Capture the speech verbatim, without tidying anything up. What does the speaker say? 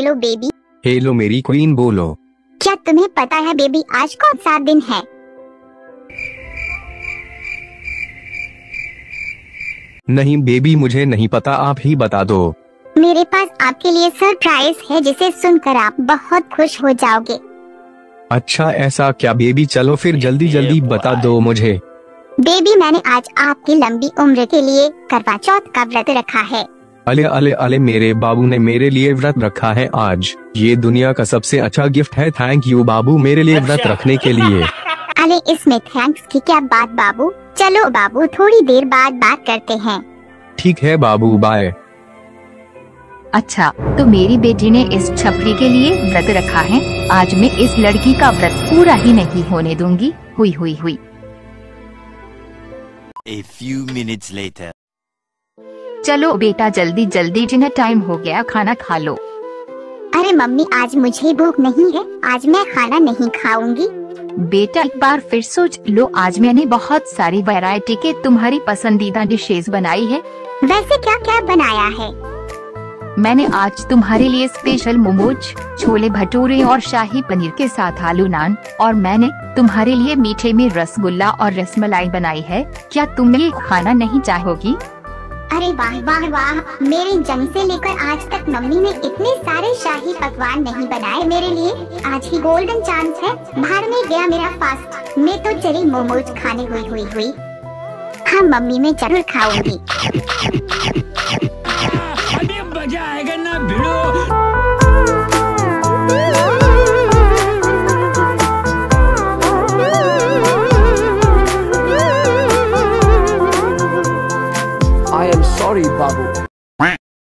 Hello baby. Hello मेरी queen, बोलो। क्या तुम्हें पता है बेबी आज कौन सा दिन है? नहीं बेबी, मुझे नहीं पता, आप ही बता दो। मेरे पास आपके लिए सरप्राइज है जिसे सुनकर आप बहुत खुश हो जाओगे। अच्छा ऐसा क्या बेबी, चलो फिर जल्दी जल्दी बता दो मुझे। बेबी मैंने आज आपकी लंबी उम्र के लिए करवा चौथ का व्रत रखा है। अले अले अले, मेरे बाबू ने मेरे लिए व्रत रखा है आज। ये दुनिया का सबसे अच्छा गिफ्ट है। थैंक यू बाबू मेरे लिए व्रत रखने के लिए। अरे इसमें थैंक्स की क्या बात बाबू। चलो बाबू थोड़ी देर बाद बात करते हैं। ठीक है बाबू, बाय। अच्छा तो मेरी बेटी ने इस छपरी के लिए व्रत रखा है। आज मैं इस लड़की का व्रत पूरा ही नहीं होने दूंगी। हुई हुई हुई। A few minutes later. चलो बेटा जल्दी जल्दी, डिनर टाइम हो गया, खाना खा लो। अरे मम्मी आज मुझे भूख नहीं है, आज मैं खाना नहीं खाऊंगी। बेटा एक बार फिर सोच लो, आज मैंने बहुत सारी वैरायटी के तुम्हारी पसंदीदा डिशेस बनाई है। वैसे क्या क्या बनाया है? मैंने आज तुम्हारे लिए स्पेशल मोमोज, छोले भटूरे और शाही पनीर के साथ आलू नान, और मैंने तुम्हारे लिए मीठे में रसगुल्ला और रसमलाई बनाई है। क्या तुम ये खाना नहीं चाहोगी? अरे वाह वाह वाह, मेरे जन्म से लेकर आज तक मम्मी ने इतने सारे शाही पकवान नहीं बनाए मेरे लिए। आज ही गोल्डन चांस है, बाहर में गया मेरा फास्ट। मैं तो चली मोमोज खाने हुई हुई हुई। हाँ मम्मी मैं जरूर खाऊंगी। अभी मजा आएगा ना भिड़ो। I am sorry, Babu.